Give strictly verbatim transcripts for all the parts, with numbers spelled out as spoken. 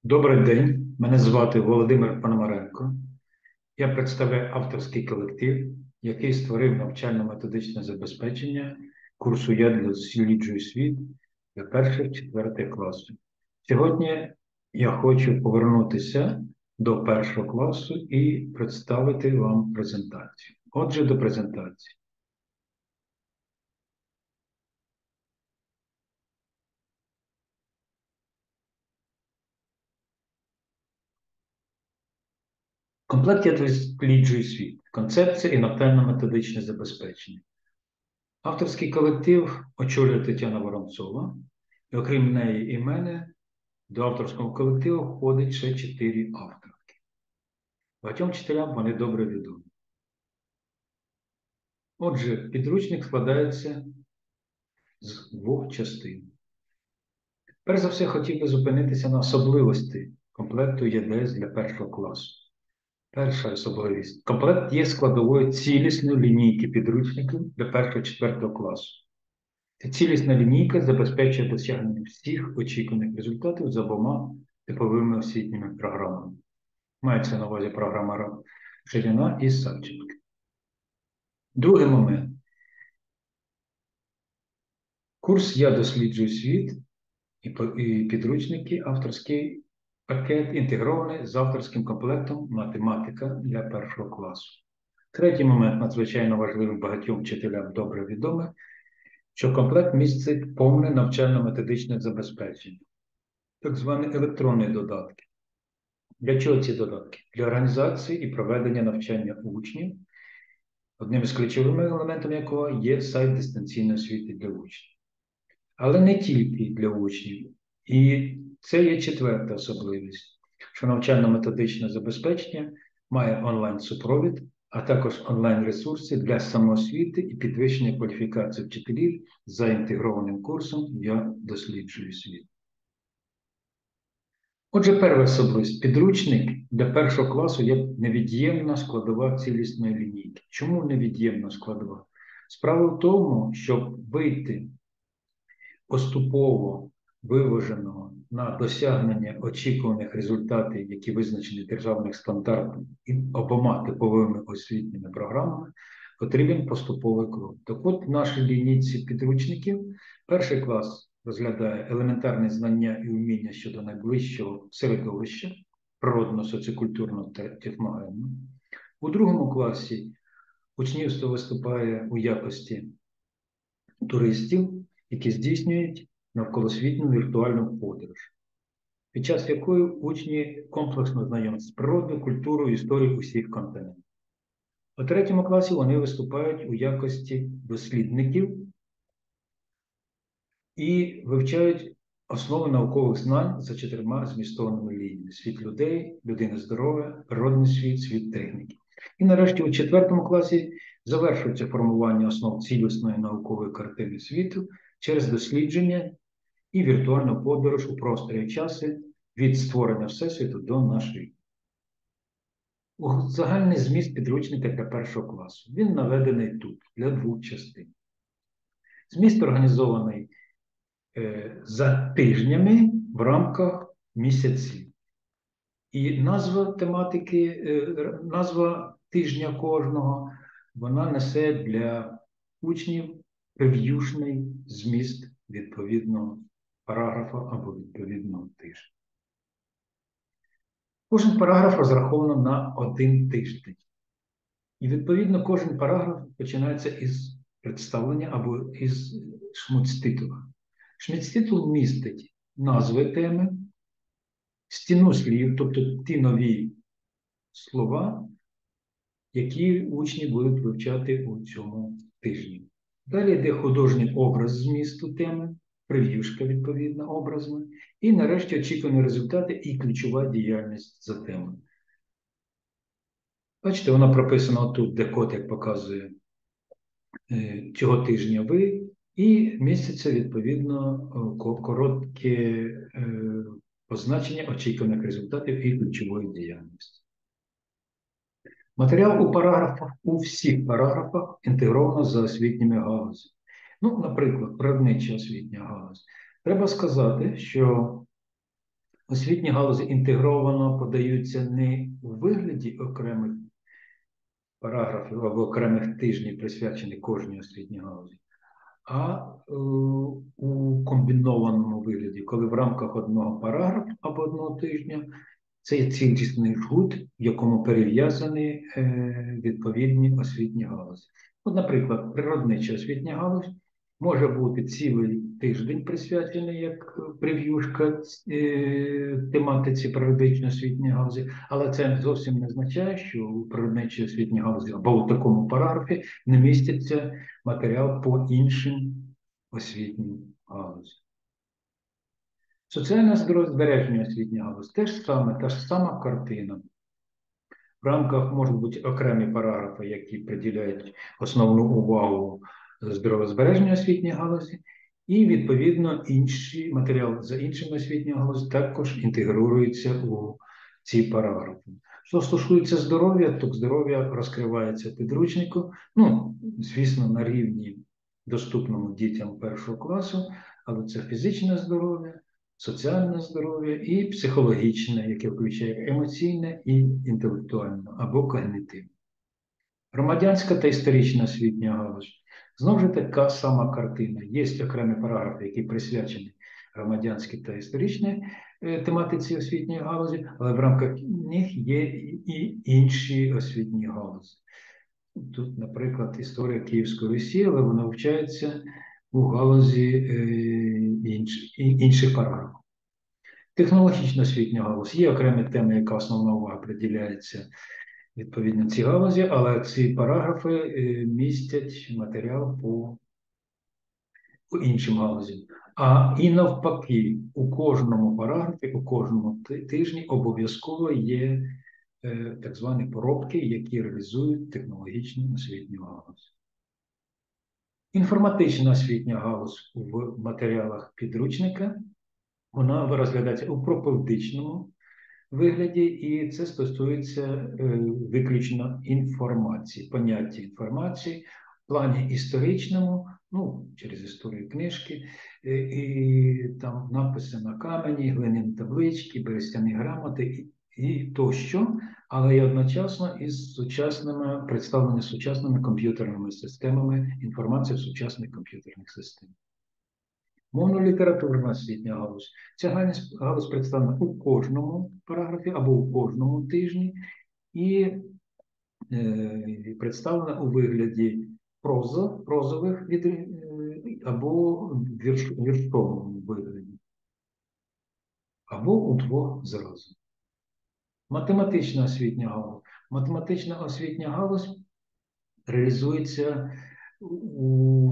Добрий день, мене звати Володимир Пономаренко. Я представляю авторський колектив, який створив навчально-методичне забезпечення курсу «Я досліджую світ» для перших-четвертих класів. Сьогодні я хочу повернутися до першого класу і представити вам презентацію. Отже, до презентації. Комплект «Я досліджую світ», концепція і навчально-методичне забезпечення. Авторський колектив очолює Тетяна Воронцова, і окрім неї і мене, до авторського колективу входить ще чотири авторки. Багатьом вчителям вони добре відомі. Отже, підручник складається з двох частин. Перш за все, хотів би зупинитися на особливості комплекту ЄДС для першого класу. Перша особливість. Комплект є складовою цілісної лінійки підручників для першого-четвертого класу. Ця цілісна лінійка забезпечує досягнення всіх очікуваних результатів за обома типовими освітніми програмами. Мається на увазі програма Ширина і Савченко. Другий момент. Курс «Я досліджую світ» і підручники, авторський пакет інтегрований з авторським комплектом «Математика» для першого класу. Третій момент, надзвичайно важливий багатьом вчителям добре відомий, що комплект містить повне навчально-методичне забезпечення, так звані електронні додатки. Для чого ці додатки? Для організації і проведення навчання учнів, одним із ключових елементів якого є сайт дистанційної освіти для учнів. Але не тільки для учнів. І це є четверта особливість, що навчально-методичне забезпечення має онлайн-супровід, а також онлайн-ресурси для самоосвіти і підвищення кваліфікації вчителів за інтегрованим курсом «Я досліджую світ». Отже, перша особливість. Підручник для першого класу є невід'ємна складова цілісної лінійки. Чому невід'ємна складова? Справа в тому, щоб вийти поступово виваженого на досягнення очікуваних результатів, які визначені державних стандартів і обома типовими освітніми програмами, потрібен поступовий крок. Так от, в нашій лінійці підручників перший клас розглядає елементарні знання і вміння щодо найближчого середовища, природно, соціокультурного та техногенного. У другому класі учнівство виступає у якості туристів, які здійснюють навколосвітню віртуальну подорож, під час якої учні комплексно знайомі з природою, культурою, історією усіх континентів. У третьому класі вони виступають у якості дослідників і вивчають основи наукових знань за чотирма змістовними лініями: світ людей, людина здоров'я, природний світ, світ техніки. І нарешті у четвертому класі завершується формування основ цілісної наукової картини світу через дослідження і віртуальну подорож у просторі і часі від створення Всесвіту до нашої. Загальний зміст підручника для першого класу. Він наведений тут, для двох частин. Зміст організований е, за тижнями в рамках місяців. І назва тематики, е, назва тижня кожного, вона несе для учнів прев'юшний зміст відповідного параграфа або відповідного тижня. Кожен параграф розраховано на один тиждень. І, відповідно, кожен параграф починається із представлення або із шмуцтитула. Шмуцтитул містить назви теми, стіну слів, тобто ті нові слова, які учні будуть вивчати у цьому тижні. Далі йде художній образ змісту теми, прев'юшка відповідна образна, і нарешті очікувані результати і ключова діяльність за темою. Бачите, вона прописана тут, де котик показує е, цього тижня ви, і міститься відповідно коротке е, позначення очікуваних результатів і ключової діяльності. Матеріал у параграфах, у всіх параграфах інтегровано за освітніми галузями. Ну, наприклад, природнича освітня галузь. Треба сказати, що Освітні галузі інтегровано подаються не у вигляді окремих параграфів або окремих тижнів, присвячених кожній освітній галузі, а е, у комбінованому вигляді, коли в рамках одного параграфу або одного тижня це є цілісний жгут, в якому перев'язані е, відповідні освітні галузі. От, наприклад, природнича освітня галузь може бути цілий тиждень присвячений як прев'юшка е, тематиці природничої освітньої галузі, але це зовсім не означає, що у природничій освітній галузі або у такому параграфі не міститься матеріал по іншим освітнім галузям. Соціальне збереження освітня галузь теж саме, та ж сама картина. В рамках можуть бути окремі параграфи, які приділяють основну увагу здоровозбереженню освітньої галузі, і, відповідно, інші матеріали за іншими освітніми галузі також інтегруються у ці параграфи. Що стосується здоров'я, то здоров'я розкривається в підручнику, ну, звісно, на рівні доступному дітям першого класу, але це фізичне здоров'я, соціальне здоров'я і психологічне, яке включає емоційне і інтелектуальне або когнітивне. Громадянська та історична освітня галузь. Знову ж така сама картина. Є окремі параграфи, які присвячені громадянській та історичній тематиці освітньої галузі, але в рамках них є і інші освітні галузі. Тут, наприклад, історія Київської Русі, але вона вивчається у галузі інших, інших параграфів. Технологічна освітня галузь. Є окремі теми, яка основна увага приділяється відповідно цій галузі, але ці параграфи містять матеріал по, по іншим галузям. А і навпаки, у кожному параграфі, у кожному тижні обов'язково є е, так звані поробки, які реалізують технологічну освітню галузь. Інформатична освітня галузь в матеріалах підручника, вона розглядається у пропедевтичному вигляді, і це стосується е, виключно інформації, поняття інформації в плані історичному, ну, через історію книжки, е, і там написи на камені, глиняні таблички, берестяні грамоти і, і тощо, але й одночасно із сучасними, представлені сучасними комп'ютерними системами інформації в сучасних комп'ютерних системах. Мовно-літературна освітня галузь. Ця галузь представлена у кожному параграфі або у кожному тижні і е, представлена у вигляді прозо, прозових від, е, або вірш, віршовому вигляді, або у двох зразу. Математична освітня галузь. Математична освітня галузь реалізується у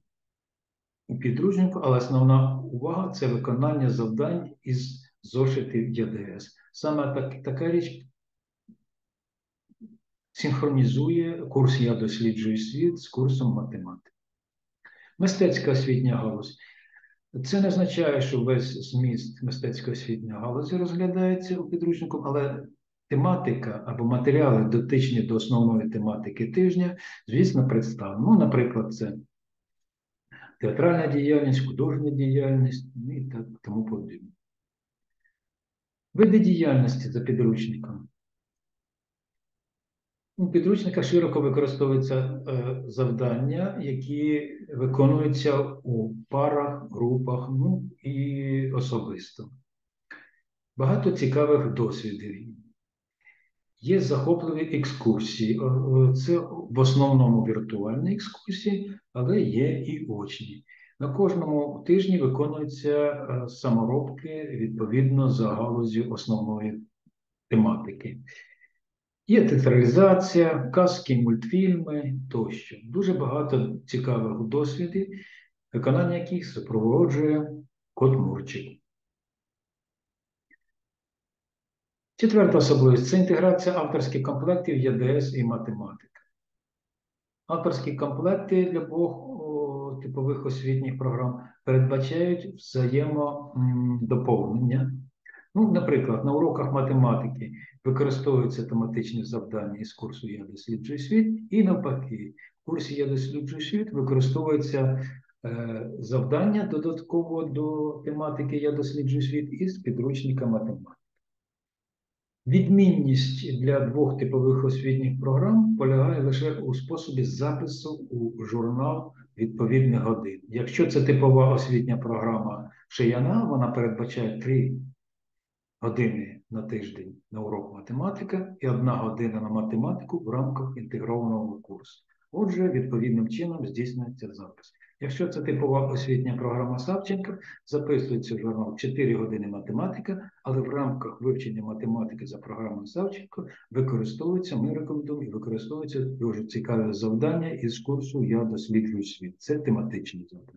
у підручнику, але основна увага – це виконання завдань із зошитів ЄДС. Саме так, така річ синхронізує курс «Я досліджую світ» з курсом математики. Мистецька освітня галузь. Це не означає, що весь зміст мистецької освітньої галузі розглядається у підручнику, але тематика або матеріали, дотичні до основної тематики тижня, звісно, представлені. Ну, наприклад, це театральна діяльність, художня діяльність і так тому подібне. Види діяльності за підручником. У підручниках широко використовуються е, завдання, які виконуються у парах, групах, ну і особисто. Багато цікавих досвідів. Є захопливі екскурсії. Це в основному віртуальні екскурсії, але є і очні. На кожному тижні виконуються саморобки відповідно за галузю основної тематики. Є театралізація, казки, мультфільми тощо. Дуже багато цікавих досвідів, виконання яких супроводжує кот Мурчик. Четверта особливість – це інтеграція авторських комплектів ЄДС і математика. Авторські комплекти для двох о, типових освітніх програм передбачають взаємодоповнення. Ну, наприклад, на уроках математики використовуються тематичні завдання із курсу «Я досліджую світ» і навпаки, в курсі «Я досліджую світ» використовуються Е, Завдання додатково до тематики «Я досліджую світ» із підручника математики. Відмінність для двох типових освітніх програм полягає лише у способі запису у журнал відповідних годин. Якщо це типова освітня програма Шияна, вона передбачає три години на тиждень на урок математика і одна година на математику в рамках інтегрованого курсу. Отже, відповідним чином здійснюється запис. Якщо це типова освітня програма Савченка, записується в журнал чотири години математика, але в рамках вивчення математики за програмою Савченко використовується, ми рекомендуємо, і використовується дуже цікаве завдання із курсу «Я досліджую світ». Це тематичні завдання.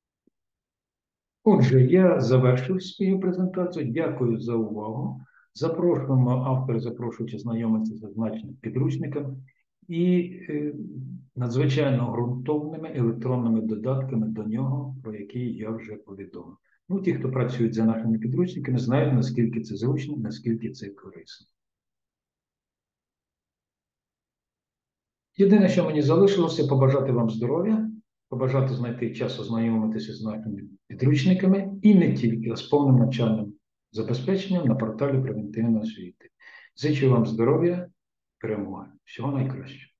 Отже, я завершив свою презентацію. Дякую за увагу. Запрошуємо, автори запрошують знайомитися з зазначеним підручником і е, надзвичайно ґрунтовними електронними додатками до нього, про які я вже повідомив. Ну, ті, хто працюють за нашими підручниками, знають, наскільки це зручно, наскільки це корисно. Єдине, що мені залишилося, побажати вам здоров'я, побажати знайти час ознайомитися з нашими підручниками і не тільки, а з повним навчальним забезпеченням на порталі превентивної освіти. Зичу вам здоров'я, перемоги. Всього найкращого.